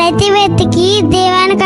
అయితే వెతికి దేవానికి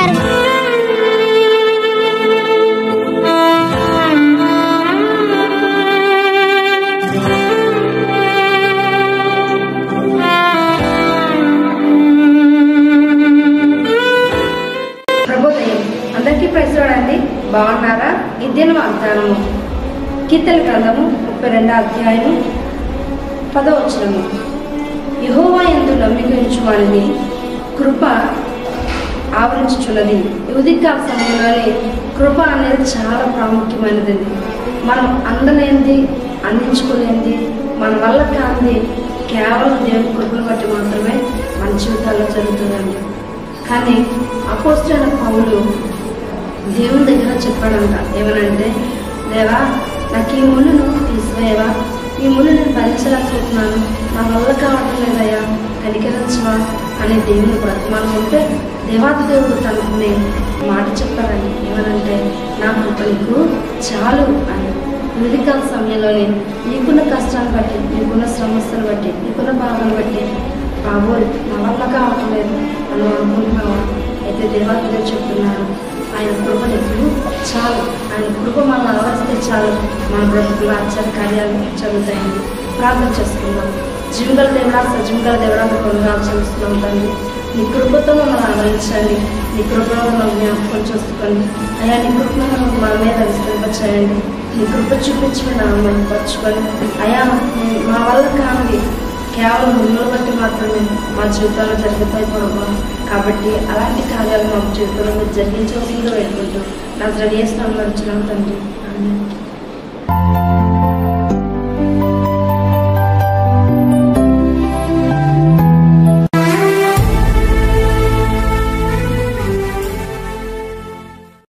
ప్రభుదయం అందరికీ ప్రైజ్ చూడండి. బాగున్నారా? ఇద్దిన వాగ్దానము కీర్తన గ్రంథము 32వ అధ్యాయము 10వ వచనము. యెహోవా యందు నమ్మిక ఉంచువానిని కృప ఆవరించుచున్నది. ఈ ఉదయకాల సమయంలోనే కృప అనేది చాలా ప్రాముఖ్యమైనది. మనం అందలేనిది, అందించుకోలేనిది, మన వల్ల కానిది కేవలం దేవుని కృపను బట్టి మాత్రమే మన జీవితాల్లో జరుగుతుందండి. కానీ అపోస్తలుడైన పౌలు దేవుని దగ్గర చెప్పాడంట. ఏమనంటే, దేవా నాకు ఈ ముళ్ళును తీసివేయవా, ఈ ముళ్ళు నేను భరించలేకపోతున్నాను, నా వల్ల కావడం లేదయ్యా, కనికరించవా అనే దేవుని బ్రతమానుకుంటే దేవాది దేవుడు తనకునే మాట చెప్పారండి. ఏమనంటే, నా కృప నీకు చాలు అని. ఉదయకాల సమయంలోనే నీకున్న కష్టాన్ని బట్టి, నీకున్న సమస్యను బట్టి, నీకున్న బాధను బట్టి బాబోయ్ నా వల్ల కావటం లేదు అని అనుకుంటున్నావా? అయితే దేవాది దేవుడు చెప్తున్నాను, ఆయన కృప నీకు చాలు. ఆయన కృప మనల్ని ఆవరిస్తే చాలు, మన బ్రతుకులు ఆశ్చర్య కార్యాలు జరుగుతాయండి. ప్రార్థన చేసుకుందాం. జీవిగల దేవుడా, సజీవిగల దేవుడా, కొందరు చేస్తున్నాం తండ్రి. నీ కృపతో మమ్మల్ని ఆవరించండి. నీ కృపలో మమ్మల్ని జ్ఞాపకం చేసుకోండి అయ్యా. నీ కృపను మా మీద విస్తరింపచేయండి. నీ కృప చూపించి నామని పరుచుకొని అయ్యా, మా వల్ల కానిది కేవలం మిమ్మల్ని బట్టి మాత్రమే మా జీవితాల్లో జరుగుతాయి ప్రభావ. కాబట్టి అలాంటి కార్యాలు మా జీవితంలో జరిగించవలసిందో వేడుకుంటూ నా యేసు నామములో అడుగుచున్నాను తండ్రి. ఆమేన్.